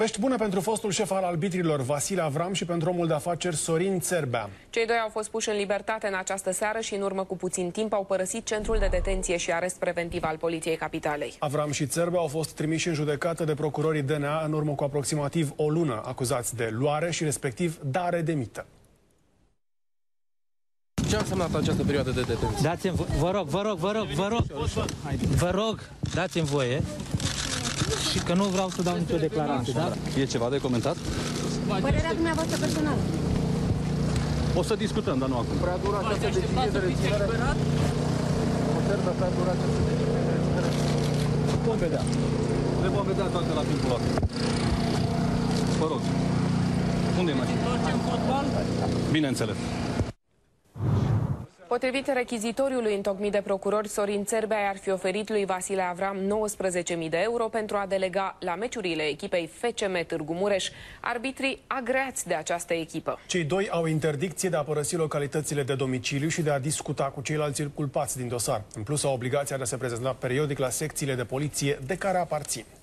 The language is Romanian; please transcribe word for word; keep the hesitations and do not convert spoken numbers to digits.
Vești bune pentru fostul șef al arbitrilor Vasile Avram și pentru omul de afaceri Sorin Țerbea. Cei doi au fost puși în libertate în această seară și în urmă cu puțin timp au părăsit centrul de detenție și arest preventiv al Poliției Capitalei. Avram și Țerbea au fost trimiși în judecată de procurorii D N A în urmă cu aproximativ o lună, acuzați de luare și respectiv dare de mită. Ce a însemnat această perioadă de detenție? Dați-mi, vă rog, vă rog, vă rog, vă rog, vă rog, dați-mi voie și că nu vreau să dau nicio declarație, da? E ceva de comentat? Părerea dumneavoastră personală. O să discutăm, dar nu acum. Prea dură această decizie de reținere? Conservă prea dură această decizie de reținere? Vom vedea. Le vom vedea toate la timpul lor. Vă rog. Unde e mașina? Bineînțeles. Potrivit rechizitoriului întocmit de procurori, Sorin Țerbea ar fi oferit lui Vasile Avram nouăsprezece mii de euro pentru a delega la meciurile echipei F C M Târgu Mureș arbitrii agreați de această echipă. Cei doi au interdicție de a părăsi localitățile de domiciliu și de a discuta cu ceilalți culpați din dosar. În plus, au obligația de a se prezenta periodic la secțiile de poliție de care aparțin.